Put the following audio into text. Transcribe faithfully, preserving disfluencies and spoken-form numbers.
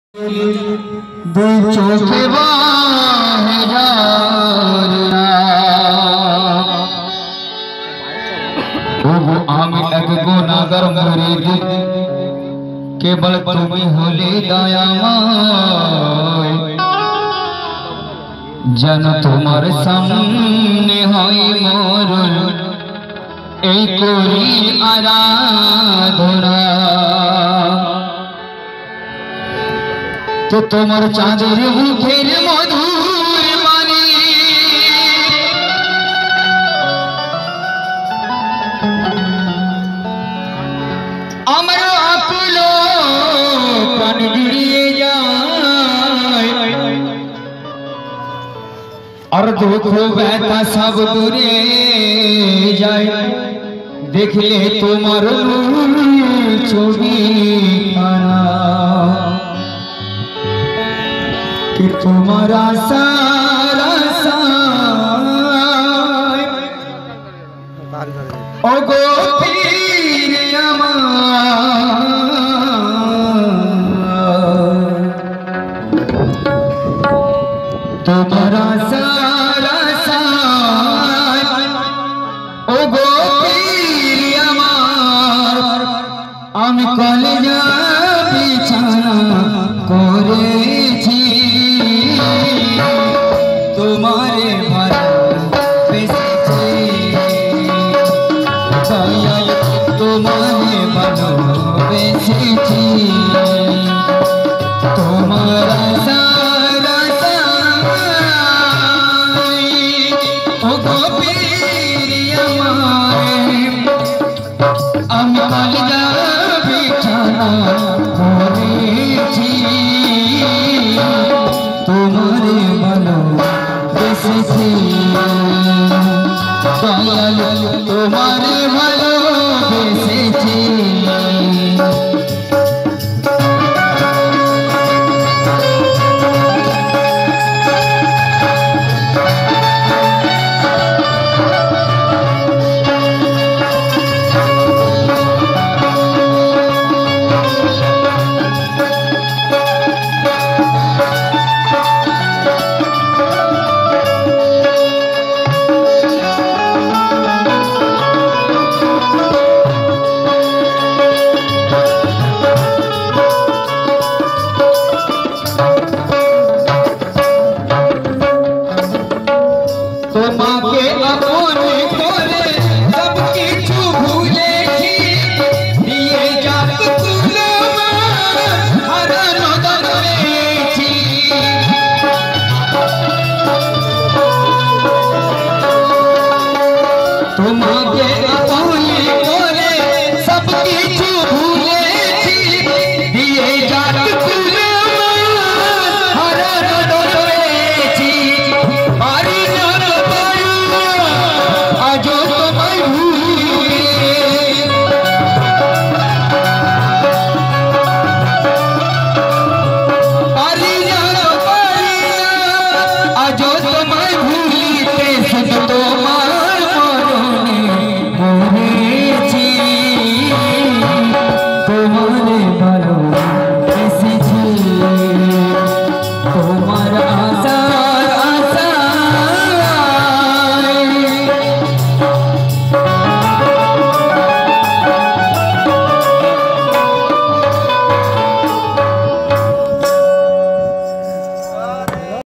দুই চোখে আমি এক গুনাহগার মুরিদ কেবল তুমি হলে দয়াময় যেন তোমার সামনে হয় মোর এই করি আরাধনা তো তোমার চাঁদের মুখের মধুর বাণী আমার আকুল প্রাণ জুড়িয়ে যায় আর দুঃখ ব্যথা সব দূরে যায় দেখলে তোমার ছবি कि तुम्हारा सारा साय ओ गो पीर तुम्हारा सारा साय ओ गो पीर आमी कलेजा बिछाना करे